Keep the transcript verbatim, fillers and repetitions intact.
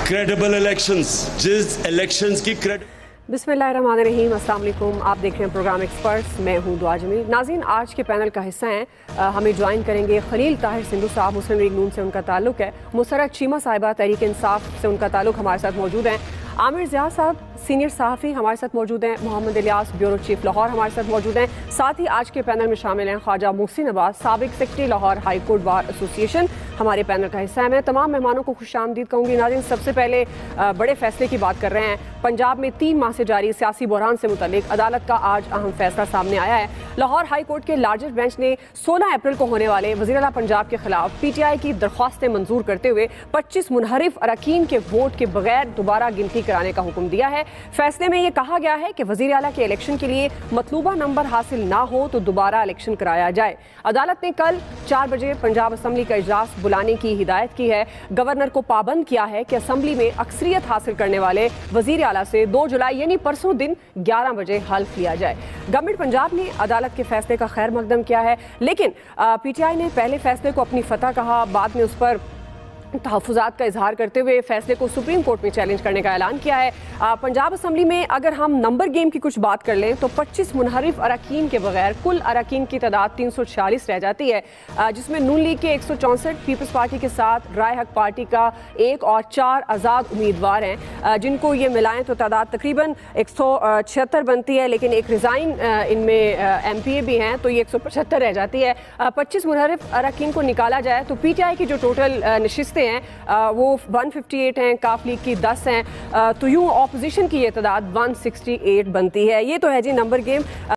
Credible elections, जिस elections की क्रेड बिस्मिल्लाहिर्रहमानिर्रहीम, अस्सलाम वालेकुम। आप देख रहे हैं प्रोग्राम एक्सपर्ट्स, मैं हूं दुआ जमील। नाज़रीन, आज के पैनल का हिस्सा हैं, हमें ज्वाइन करेंगे खलील ताहिर सिंधु साहब, मुस्लिम लीग नून से उनका ताल्लुक है। मुसरत चीमा साहिबा तहरीक इंसाफ से उनका ताल्लुक, हमारे साथ मौजूद हैं। आमिर ज़िया साहब सीनियर सहाफ़ी हमारे साथ मौजूद हैं। मोहम्मद इलियास ब्यूरो चीफ लाहौर हमारे साथ मौजूद हैं। साथ ही आज के पैनल में शामिल हैं ख्वाजा मोहसिन अब्बास, साबिक secretary Lahore high court bar association, हमारे पैनल का हिस्सा है। मैं तमाम मेहमानों को खुशामदीद कहूँगी। नाज़रीन, सबसे पहले बड़े फैसले की बात कर रहे हैं। पंजाब में तीन माह से जारी सियासी बहरान से मुतल्लिक अदालत का आज अहम फैसला सामने आया है। लाहौर हाई कोर्ट के लार्जेस्ट बेंच ने सोलह अप्रैल को होने वाले वज़ीर आला पंजाब के खिलाफ पी टी आई की दरख्वास्तें मंजूर करते हुए पच्चीस मुनहरिफ अरकान के वोट के बगैर दोबारा गिनती कराने का हुक्म दिया है। फैसले में यह कहा गया है कि वज़ीर आला के इलेक्शन के लिए मतलूबा नंबर हासिल ना हो तो दोबारा इलेक्शन कराया जाए। अदालत ने कल चार बजे पंजाब असम्बली का इजलास बुलाने की हिदायत की है। गवर्नर को पाबंद किया है कि असम्बली में अक्सरियत हासिल करने वाले वज़ीर आला से दो जुलाई यानी परसों दिन ग्यारह बजे हल्फ लिया जाए। गवर्नमेंट पंजाब ने अदालत के फैसले का खैर मकदम किया है, लेकिन पी टी आई ने पहले फैसले को अपनी फतह कहा, बाद में उस पर तहफ़्फ़ुज़ात का इजहार करते हुए फैसले को सुप्रीम कोर्ट में चैलेंज करने का ऐलान किया है। आ, पंजाब असम्बली में अगर हम नंबर गेम की कुछ बात कर लें तो पच्चीस मुनहरिफ अरकान के बगैर कुल अरकान की तादाद तीन सौ छियालीस रह जाती है, आ, जिसमें नून लीग के एक सौ चौंसठ, पीपल्स पार्टी के साथ राय हक पार्टी का एक और चार आज़ाद उम्मीदवार हैं, आ, जिनको ये मिलाएं तो तादाद तकरीबन एक सौ छिहत्तर बनती है, लेकिन एक रिज़ाइन इनमें एम पी ए भी हैं तो ये एक सौ पचहत्तर रह जाती है। पच्चीस मुनहरिफ अरकान को निकाला जाए तो पी टी आई की जो टोटल नशिस्तें हैं आ, वो एक सौ अट्ठावन हैं, काफ लीग की दस हैं, आ, तो यूं ऑपोजिशन की ये तादाद एक सौ अड़सठ बनती है। ये तो है जी नंबर गेम।